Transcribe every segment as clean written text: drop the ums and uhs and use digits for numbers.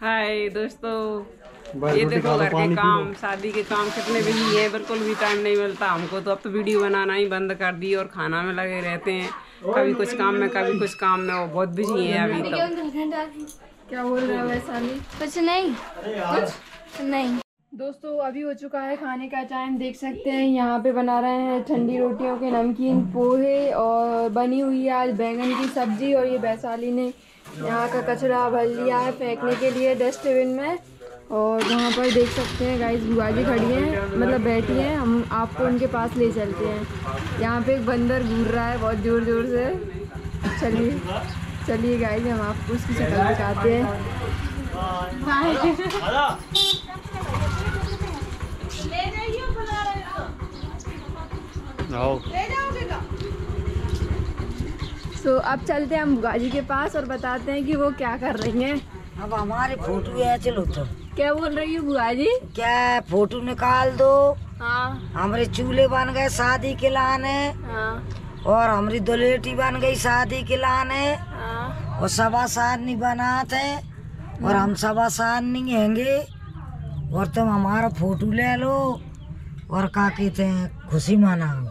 हाय दोस्तों, ये देखो घर के काम, शादी के काम कितने बिजी है, बिल्कुल भी टाइम नहीं मिलता हमको। तो अब तो वीडियो बनाना ही बंद कर दी और खाना में लगे रहते हैं, कभी कुछ काम में कभी कुछ काम में। वो बहुत बिजी है अभी तो। क्या बोल रहे हो वैशाली? कुछ नहीं। दोस्तों अभी हो चुका है खाने का टाइम। देख सकते हैं यहाँ पे बना रहे हैं ठंडी रोटियों के नमकीन पोहे, और बनी हुई है आज बैंगन की सब्जी। और ये वैशाली ने यहाँ का कचरा भर लिया है फेंकने के लिए डस्टबिन में। और वहाँ पर देख सकते हैं गाइस बुआ जी खड़ी हैं, मतलब बैठी हैं। हम आपको उनके पास ले चलते हैं। यहाँ पे एक बंदर घूर रहा है बहुत ज़ोर ज़ोर से। चलिए गाइस हम आपको उसकी शक्ल दिखाते हैं। तो अब चलते हैं हम बुआ जी के पास और बताते हैं कि वो क्या कर रही हैं। अब हमारे फोटो है, चलो तो क्या बोल रही हो बुआ जी? क्या फोटो निकाल दो। हाँ हमारे चूल्हे बन गए शादी के लाने। हाँ और हमारी दुलेटी बन गई शादी के लाने। हाँ। और सवा सारनी बनाते और हम सवा सारनी हैंगे। और तुम हमारा फोटो ले लो और क्या कहते हैं खुशी मनाओ।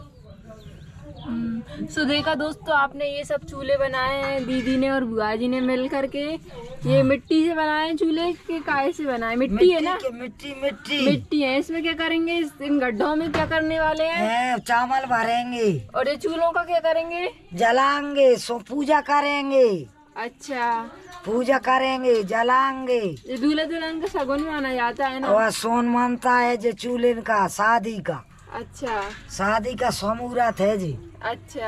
सो देखा दोस्तों, आपने ये सब चूल्हे बनाए हैं दीदी ने और बुआ जी ने मिल करके। ये मिट्टी से बनाए हैं चूल्हे के काहे से बनाए? मिट्टी है ना? मिट्टी है। इसमें क्या करेंगे? इन गड्ढों में क्या करने वाले हैं? चावल भरेंगे। और ये चूल्हों का क्या करेंगे? जलाएंगे, सो पूजा करेंगे। अच्छा, पूजा करेंगे, जलाएंगे। ये दूल्हा दुल्हन का शगुन माना जाता है ना? और सोन मानता है जो चूल्हे का शादी का। अच्छा, शादी का मुहूर्त है जी। अच्छा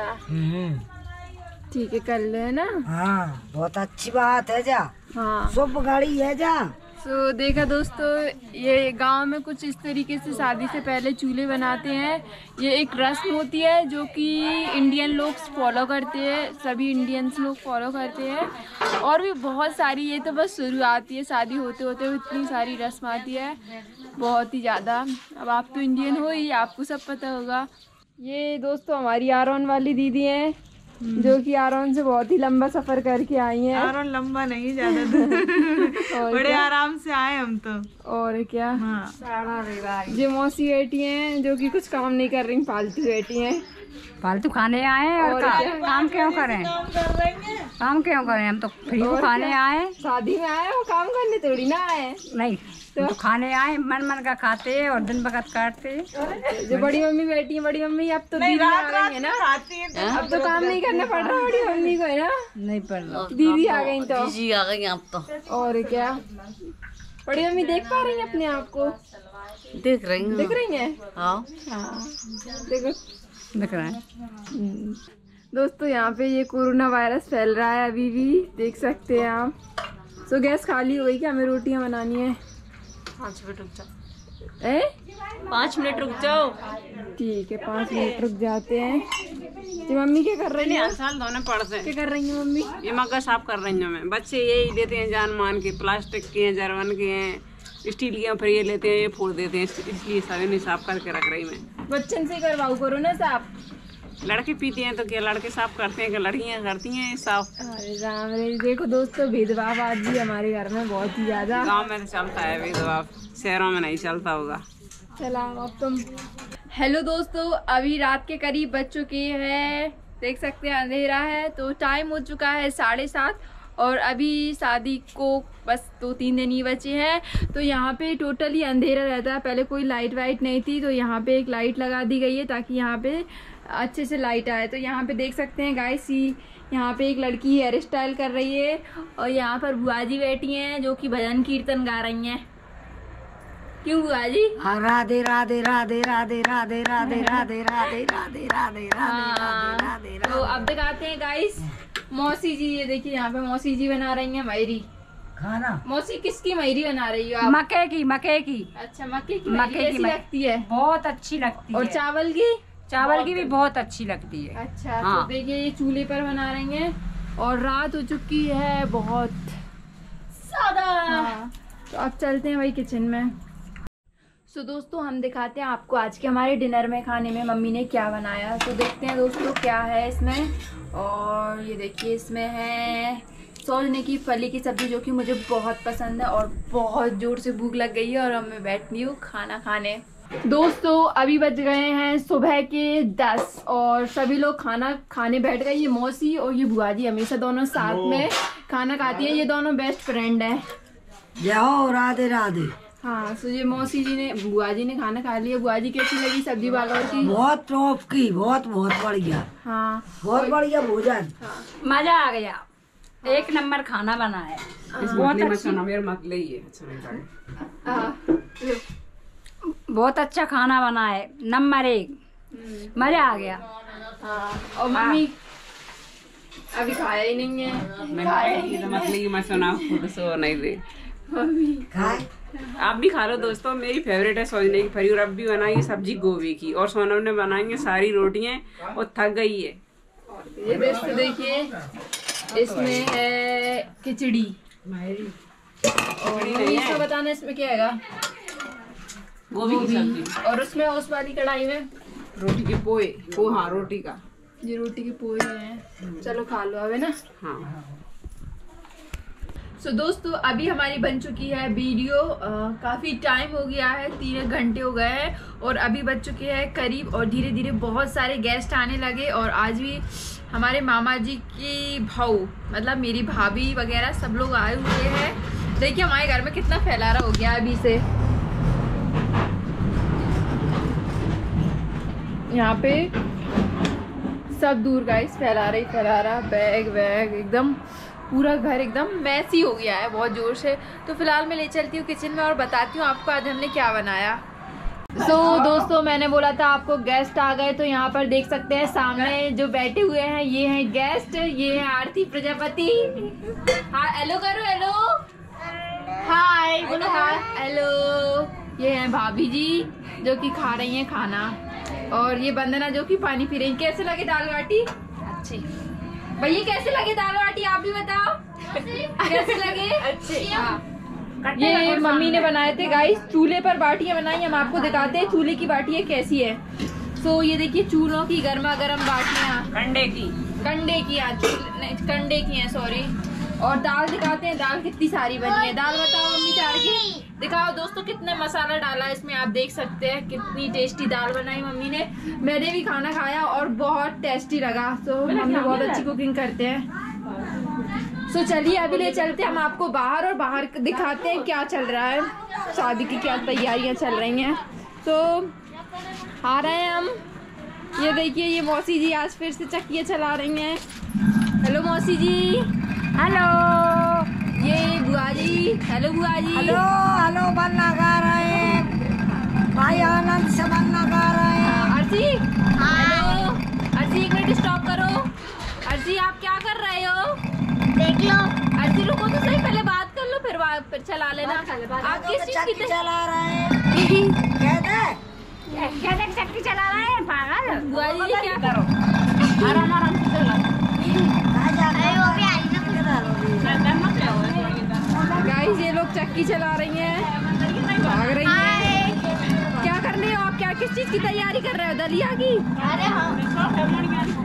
ठीक है, कर ले ना। हाँ बहुत अच्छी बात है जा। हाँ शुभ घड़ी है जा। तो देखा दोस्तों, ये गांव में कुछ इस तरीके से शादी से पहले चूल्हे बनाते हैं। ये एक रस्म होती है जो कि इंडियन लोग फॉलो करते हैं, सभी इंडियंस लोग फॉलो करते हैं। और भी बहुत सारी, ये तो बस शुरुआत है, शादी होते होते इतनी सारी रस्म आती है, बहुत ही ज़्यादा। अब आप तो इंडियन हो ही, आपको सब पता होगा। ये दोस्तों हमारी आरोन वाली दीदी हैं, जो कि आरोन से बहुत ही लंबा सफर करके आई हैं। आरोन लंबा नहीं, ज्यादा दूर बड़े आराम से आए हम तो। और क्या। हाँ। ये मौसी बैठी हैं जो कि कुछ काम नहीं कर रही, फालतू बैठी हैं। फालतू खाने आए और काम क्यों करें? काम क्यों करें? हम तो फ्री को खाने आए। शादी में आए, वो काम करने थोड़ी ना आए। नहीं तो खाने आए, मन का खाते और दिन भगत काटते। जो बड़ी मम्मी बैठी है, बड़ी मम्मी अब तो दीदी आ गई है ना, अब तो काम नहीं करना पड़ रहा बड़ी मम्मी को, है ना? नहीं पड़ रहा, दीदी आ गई तो। दीदी आ गई अब तो। और क्या, बड़ी मम्मी देख पा रही है अपने आप को? देख रही है। हाँ देखो, दिख रहा है। दोस्तों यहाँ पे ये कोरोना वायरस फैल रहा है अभी भी, देख सकते हैं आप। सो गैस खाली हो गई क्या? हमें रोटियां बनानी है। 5 मिनट रुक जाओ। 5 मिनट रुक जाओ। ठीक है, 5 मिनट रुक जाते हैं। तो मम्मी क्या कर रही है? साल धोने पड़ते। क्या कर रही है मम्मी? ये मग्गा साफ कर रही हूँ मैं। बच्चे यही देते हैं जान मान के, प्लास्टिक के हैं, जर्मन के हैं, स्टील के हैं, फिर ये लेते हैं, ये फोड़ देते हैं, इसलिए सारे नहीं साफ करके रख रही मैं। बच्चन से करवाओ करो ना साफ। लड़के पीते हैं तो क्या लड़के साफ करते हैं, क्या लड़कियां करती हैं साफ? अरे राम रे, देखो दोस्तों भेदभाव आज भी हमारे घर में बहुत ही ज्यादा। गांव में तो चलता है भेदभाव, शहरों में नहीं चलता होगा। चला अब तुम। हेलो दोस्तों, अभी रात के करीब बज चुके हैं, देख सकते हैं अंधेरा है। तो टाइम हो चुका है 7:30 और अभी शादी को बस 2-3 दिन ही बचे हैं। तो यहाँ पे टोटली अंधेरा रहता है, पहले कोई लाइट वाइट नहीं थी, तो यहाँ पे एक लाइट लगा दी गई है ताकि यहाँ पे अच्छे से लाइट आए। तो यहाँ पे देख सकते हैं गाइस, यहाँ पे एक लड़की हेयर स्टाइल कर रही है और यहाँ पर बुआ जी बैठी हैं जो कि भजन कीर्तन गा रही हैं। क्यों बुआ जी? राधे राधे राधे राधे राधे राधे राधे राधे राधे राधे राधे। तो अब दिखाते हैं गाइस मौसी जी, ये देखिए यहाँ पे मौसी जी बना रही हैं मैरी खाना। मौसी किसकी मैरी बना रही हो आप? मक्के की। अच्छा, मक्के की कैसी लगती है? बहुत अच्छी लगती है। और चावल की भी बहुत अच्छी लगती है। अच्छा हाँ। तो देखिए ये चूल्हे पर बना रही हैं और रात हो चुकी है बहुत ज्यादा। हाँ। तो अब चलते हैं भाई किचन में। सो दोस्तों हम दिखाते हैं आपको आज के हमारे डिनर में खाने में मम्मी ने क्या बनाया। तो देखते हैं दोस्तों क्या है इसमें। और ये देखिए इसमें है सौजने की फली की सब्जी, जो कि मुझे बहुत पसंद है और बहुत जोर से भूख लग गई है और अब मैं बैठी हूँ खाना खाने। दोस्तों अभी बज गए हैं सुबह के 10 और सभी लोग खाना खाने बैठ गए। ये मौसी और ये बुआ जी हमेशा दोनों साथ में खाना खाती हैं, ये दोनों बेस्ट फ्रेंड हैं। जाओ राधे राधे। हाँ, तो ये मौसी जी ने बुआ जी ने खाना खा लिया। बुआ जी कैसी लगी सब्जी वालों की? बहुत टॉप की, बहुत बहुत बढ़िया। हाँ बहुत बढ़िया भोजन। मजा आ गया, एक नंबर खाना बना है। बहुत अच्छा खाना बना है, नंबर 1, मजा आ गया। और मम्मी अभी खाया ही नहीं है। मम्मी खाए आप भी खा लो दोस्तों। मेरी फेवरेट है सौजने की फली और अब भी बनाई है सब्जी गोभी की और सोनम ने बनाई सारी रोटियां और थक गई है। ये दोस्तों देखिए, इसमें है खिचड़ी और इसको बताना इसमें क्या है? गोभी की सब्जी। और उसमें उस वाली कढ़ाई में रोटी के पोहे, पोहा रोटी का। ये रोटी के पोहे हैं। चलो खा लो अब, है ना? हाँ। सो दोस्तों अभी हमारी बन चुकी है वीडियो। काफ़ी टाइम हो गया है, 3 घंटे हो गए हैं और अभी बज चुके हैं करीब और धीरे धीरे बहुत सारे गेस्ट आने लगे। और आज भी हमारे मामा जी की भाऊ, मतलब मेरी भाभी वगैरह सब लोग आए हुए हैं। देखिए हमारे घर में कितना फैलारा हो गया अभी से। यहाँ पे सब दूर गाइस फैलारा ही फैलारा, बैग वैग एकदम पूरा घर एकदम मैसी हो गया है बहुत जोर से। तो फिलहाल मैं ले चलती हूँ किचन में और बताती हूँ आपको आज हमने क्या बनाया। दोस्तों मैंने बोला था आपको गेस्ट आ गए, तो यहाँ पर देख सकते हैं सामने जो बैठे हुए हैं ये हैं गेस्ट। ये है आरती प्रजापति। हाँ हेलो करो, हेलो हाय बोलो, हाय हेलो। ये हैं भाभी जी जो कि खा रही हैं खाना और ये वंदना जो कि पानी पी रही है। कैसे लगे दाल बाटी? अच्छी। भैया कैसे लगे दाल बाटी आप भी बताओ कैसे लगे? अच्छे। हाँ ये मम्मी ने बनाए थे गाइस, चूल्हे पर बाटियां बनाई। हम आपको दिखाते हैं चूल्हे की बाटियां कैसी है। तो ये देखिए चूल्हों की गर्मा गर्म बाटियां, कंडे की कंडे की हैं सॉरी। और दाल दिखाते हैं, दाल कितनी सारी बनी है। दाल बताओ मम्मी चार की दिखाओ दोस्तों, कितने मसाला डाला है इसमें आप देख सकते हैं। कितनी टेस्टी दाल बनाई मम्मी ने। मैंने भी खाना खाया और बहुत टेस्टी लगा। तो मम्मी बहुत अच्छी कुकिंग करते हैं। तो चलिए अभी ले चलते हैं हम आपको बाहर और बाहर दिखाते हैं क्या चल रहा है, शादी की क्या तैयारियां चल रही हैं। तो आ रहे हैं हम। ये देखिए ये मौसी जी आज फिर से चक्कियाँ चला रही हैं। हेलो मौसी जी। हेलो। ये बुआ जी। हेलो बुआ जी। Hello hello. बनना गा रहे हैं भाई, आनंद से बनना गा रहे हैं। अर्जी हेलो। अर्जी 1 मिनट स्टॉप करो। अर्जी आप क्या कर रहे हो? देख लो। अर्जी रुको तो सही, पहले बात कर लो फिर चला लेना। आप किस चीज की चला रहे हैं? क्या चक्की चला रहे हैं पागल? बुआ जी क्या करो? आराम से चला। गाइस ये लोग चक्की चला रही हैं, भाग रही हैं। क्या कर रहे हो आप? क्या किस चीज की तैयारी कर रहे हो? दलिया की? अरे हाँ।